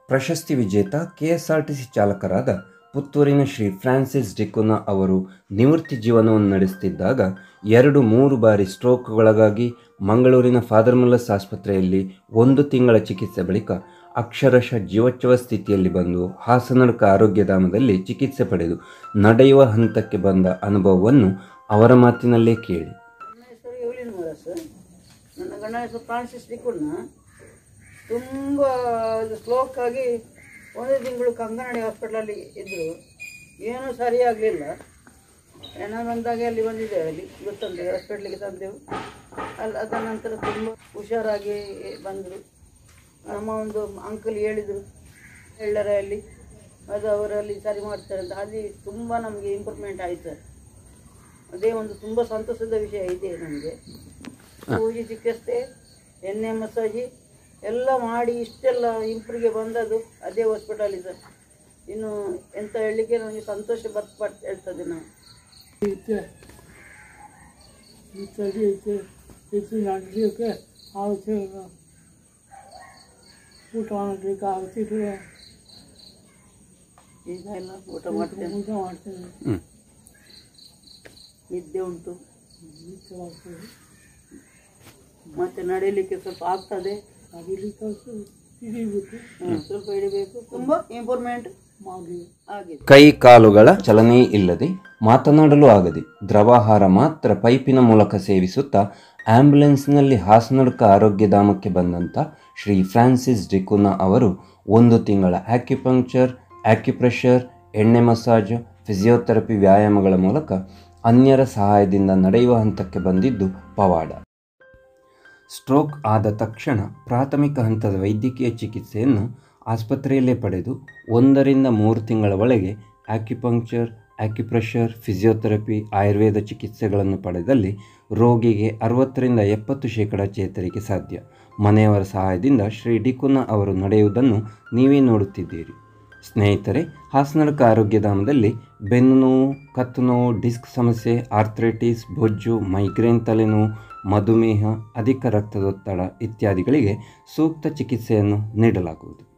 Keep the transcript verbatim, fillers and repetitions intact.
ಪ್ರಶಸ್ತಿ ವಿಜೇತ ಕೆಎಸ್ಆರ್ಟಿಸಿ ಚಾಲಕರಾದ ಪುತ್ತೂರಿನ ಶ್ರೀ ಫ್ರಾನ್ಸಿಸ್ ಡಿಕುನ ಅವರು ನಿವೃತ್ತಿ ಜೀವನವನ್ನು ನಡೆಸುತ್ತಿದ್ದಾಗ ಎರಡು ಮೂರು ಬಾರಿ ಸ್ಟ್ರೋಕ್ಗೊಳಗಾಗಿ ಮಂಗಳೂರಿನ ಫಾದರ್ ಮುಲ್ಲರ್ಸ್ ಆಸ್ಪತ್ರೆಯಲ್ಲಿ ಒಂದು ತಿಂಗಳ ಚಿಕಿತ್ಸೆ ಬಳಿಕ ಅಕ್ಷರಶಃ ಜೀವೋಚ್ಛವ ಸ್ಥಿತಿಯಲ್ಲಿ ಬಂದು ಹಾಸನಡ್ಕ ಆರೋಗ್ಯಧಾಮದಲ್ಲಿ ಚಿಕಿತ್ಸೆ ಪಡೆದು ನಡೆಯುವ ಹಂತಕ್ಕೆ ಬಂದ ಅನುಭವವನ್ನು ಅವರ ಮಾತಿನಲ್ಲೇ ಕೇಳಿ. ನನ್ನ ಹೆಸರು ಎವ್ಲಿನ್ ಮೊರಾಸ್. ನನ್ನ ಗಂಡನ ಹೆಸರು ಫ್ರಾನ್ಸಿಸ್ ಡಿಕುನ. ತುಂಬ ಸ್ಲೋಕ್ ಆಗಿ ಒಂದು ತಿಂಗಳು ಕಂಗನಡಿ ಹಾಸ್ಪಿಟ್ಲಲ್ಲಿ ಇದ್ದರು. ಏನೂ ಸರಿಯಾಗಲಿಲ್ಲ. ಏನೋ ಬಂದಾಗ ಅಲ್ಲಿ ಬಂದಿದ್ದೇವೆ, ಅಲ್ಲಿ ಗೊತ್ತಂತೇವೆ, ಹಾಸ್ಪಿಟ್ಲಿಗೆ ತಂದೆವು. ಅಲ್ಲಿ ಅದ ನಂತರ ತುಂಬ ಹುಷಾರಾಗಿ ಬಂದರು. ನಮ್ಮ ಒಂದು ಅಂಕಲ್ ಹೇಳಿದರು ಎಳ್ಳರಲ್ಲಿ ಅದು ಅವರಲ್ಲಿ ಸರಿ ಮಾಡ್ತಾರೆ ಅಂತ. ಅಲ್ಲಿ ತುಂಬ ನಮಗೆ ಇಂಪ್ರೂವ್ಮೆಂಟ್ ಆಯಿತು. ಅದೇ ಒಂದು ತುಂಬ ಸಂತೋಷದ ವಿಷಯ ಇದೆ ನಮಗೆ. ಸೂಜಿ ಚಿಕಿತ್ಸೆ, ಎಣ್ಣೆ ಮಸಾಜಿ ಎಲ್ಲ ಮಾಡಿ ಇಷ್ಟೆಲ್ಲ ಇಂಪ್ರೂವ್ಗೆ ಬಂದದ್ದು ಅದೇ ಹಾಸ್ಪಿಟಲ್ ಇದೆ. ಇನ್ನು ಎಂತ ಹೇಳಲಿಕ್ಕೆ ನನಗೆ ಸಂತೋಷ ಬರ್ಪಟ್ಟು ಹೇಳ್ತದೆ. ನಾವು ಊಟ ಮಾಡಲಿಕ್ಕೆ ಆಗ್ತಿದ್ರೆ ಈಗ ಎಲ್ಲ ಊಟ ಮಾಡ್ತೇನೆ, ಊಟ ಮಾಡ್ತೇನೆ, ನಿದ್ದೆ ಉಂಟು, ನಿದ್ದೆ ಮಾಡ್ತೇವೆ, ಮತ್ತೆ ನಡೀಲಿಕ್ಕೆ ಸ್ವಲ್ಪ ಆಗ್ತದೆ, ನಡೀಲಿಕ್ಕೆ ಹಿಡಿಬೇಕು, ಸ್ವಲ್ಪ ಹಿಡಿಬೇಕು. ತುಂಬ ಇಂಪ್ರೂವ್ಮೆಂಟ್ ಆಗಿದೆ. ಕೈ ಕಾಲುಗಳ ಚಲನೆ ಇಲ್ಲದೆ ಮಾತನಾಡಲು ಆಗದೆ ದ್ರವಾಹಾರ ಮಾತ್ರ ಪೈಪಿನ ಮೂಲಕ ಸೇವಿಸುತ್ತಾ ಆಂಬ್ಯುಲೆನ್ಸ್ನಲ್ಲಿ ಹಾಸನಡ್ಕ ಆರೋಗ್ಯಧಾಮಕ್ಕೆ ಬಂದಂಥ ಶ್ರೀ ಫ್ರಾನ್ಸಿಸ್ ಡಿಕುನ ಅವರು ಒಂದು ತಿಂಗಳ ಆಕ್ಯುಪಂಕ್ಚರ್, ಆಕ್ಯುಪ್ರೆಷರ್, ಎಣ್ಣೆ ಮಸಾಜ್, ಫಿಸಿಯೋಥೆರಪಿ ವ್ಯಾಯಾಮಗಳ ಮೂಲಕ ಅನ್ಯರ ಸಹಾಯದಿಂದ ನಡೆಯುವ ಹಂತಕ್ಕೆ ಬಂದಿದ್ದು ಪವಾಡ. ಸ್ಟ್ರೋಕ್ ಆದ ತಕ್ಷಣ ಪ್ರಾಥಮಿಕ ಹಂತದ ವೈದ್ಯಕೀಯ ಚಿಕಿತ್ಸೆಯನ್ನು ಆಸ್ಪತ್ರೆಯಲ್ಲೇ ಪಡೆದು ಒಂದರಿಂದ ಮೂರು ತಿಂಗಳ ಒಳಗೆ ಆಕ್ಯುಪಂಕ್ಚರ್, ಆಕ್ಯುಪ್ರೆಷರ್, ಫಿಸಿಯೋಥೆರಪಿ, ಆಯುರ್ವೇದ ಚಿಕಿತ್ಸೆಗಳನ್ನು ಪಡೆದಲ್ಲಿ ರೋಗಿಗೆ ಅರವತ್ತರಿಂದ ಎಪ್ಪತ್ತು ಶೇಕಡ ಚೇತರಿಕೆ ಸಾಧ್ಯ. ಮನೆಯವರ ಸಹಾಯದಿಂದ ಶ್ರೀ ಡಿಕುನ ಅವರು ನಡೆಯುವುದನ್ನು ನೀವೇ ನೋಡುತ್ತಿದ್ದೀರಿ. ಸ್ನೇಹಿತರೆ, ಹಾಸನಡ್ಕ ಆರೋಗ್ಯಧಾಮದಲ್ಲಿ ಬೆನ್ನು ನೋವು, ಕತ್ತು ನೋವು, ಡಿಸ್ಕ್ ಸಮಸ್ಯೆ, ಆರ್ಥ್ರೈಟಿಸ್, ಬೊಜ್ಜು, ಮೈಗ್ರೇನ್ ತಲೆನೋವು, ಮಧುಮೇಹ, ಅಧಿಕ ರಕ್ತದೊತ್ತಡ ಇತ್ಯಾದಿಗಳಿಗೆ ಸೂಕ್ತ ಚಿಕಿತ್ಸೆಯನ್ನು ನೀಡಲಾಗುವುದು.